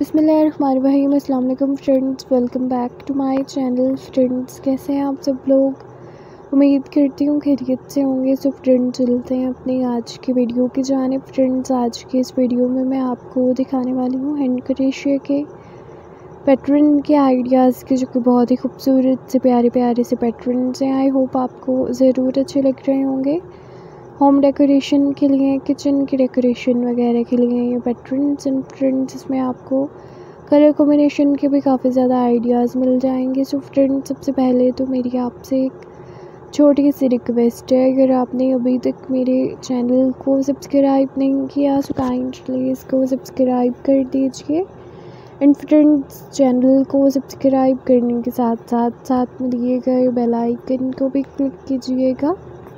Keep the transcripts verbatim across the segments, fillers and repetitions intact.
बिस्मिल्लाहिर्रहमानिर्रहीम। अस्सलाम वालेकुम friends, welcome back to my channel. Friends, कैसे हैं आप सब लोग? उम्मीद करती हूँ खैरियत से होंगे। सो फ्रेंड्स, चलते हैं अपनी आज की वीडियो की जानिब। फ्रेंड्स, आज की इस वीडियो में मैं आपको दिखाने वाली हूँ हैंड क्रोशे के पैटर्न के आइडियाज़ के, जो कि बहुत ही खूबसूरत से प्यारे प्यारे से पैटर्न्स हैं। आई होप आपको ज़रूर अच्छे लग रहे होंगे। होम डेकोरेशन के लिए, किचन की डेकोरेशन वगैरह के लिए ये पैटर्न्स एंड फ्रेंड्स, इसमें आपको कलर कॉम्बिनेशन के भी काफ़ी ज़्यादा आइडियाज़ मिल जाएंगे। सो फ्रेंड्स, सबसे पहले तो मेरी आपसे एक छोटी सी रिक्वेस्ट है, अगर आपने अभी तक मेरे चैनल को सब्सक्राइब नहीं किया तो काइंडली इसको सब्सक्राइब कर दीजिए। एंड फ्रेंड्स, चैनल को सब्सक्राइब करने के साथ साथ साथ में दिए गए बेल आइकन को भी क्लिक कीजिएगा,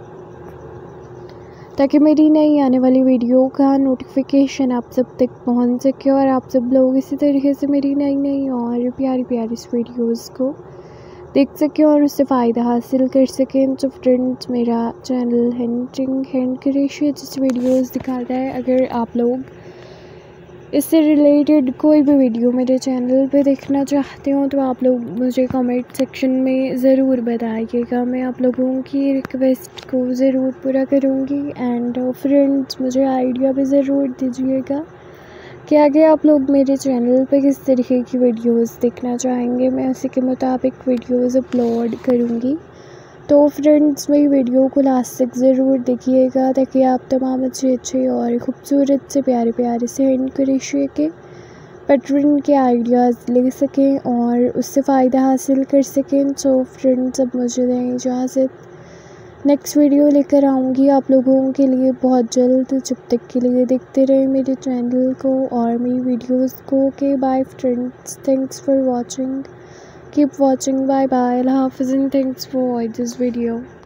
ताकि मेरी नई आने वाली वीडियो का नोटिफिकेशन आप सब तक पहुंच सके और आप सब लोग इसी तरीके से मेरी नई नई और प्यारी प्यारी वीडियोस को देख सकें और उससे फ़ायदा हासिल कर सकें। तो फ्रेंड्स, मेरा चैनल हैंडिंग हैंड क्रोशे जिस वीडियोस दिखाता है, अगर आप लोग इससे रिलेटेड कोई भी वीडियो मेरे चैनल पे देखना चाहते हो तो आप लोग मुझे कमेंट सेक्शन में ज़रूर बताइएगा। मैं आप लोगों की रिक्वेस्ट को ज़रूर पूरा करूँगी। एंड फ्रेंड्स, मुझे आइडिया भी ज़रूर दीजिएगा कि आगे आप लोग मेरे चैनल पे किस तरीके की वीडियोस देखना चाहेंगे। मैं उसी के मुताबिक वीडियोस अपलोड करूँगी। तो फ्रेंड्स, मेरी वीडियो को लास्ट तक ज़रूर देखिएगा, ताकि आप तमाम अच्छे अच्छे और ख़ूबसूरत से प्यारे प्यारे से हैंड क्रोशे के पैटर्न के आइडियाज़ ले सकें और उससे फ़ायदा हासिल कर सकें। सो फ्रेंड्स, अब मुझे दें इजाज़त। नेक्स्ट वीडियो लेकर आऊँगी आप लोगों के लिए बहुत जल्द। जब तक के लिए देखते रहे मेरे चैनल को और मेरी वीडियोज़ को। Okay, bye friends, thanks for watching. Keep watching. Bye bye. Allah Hafiz and thanks for this video.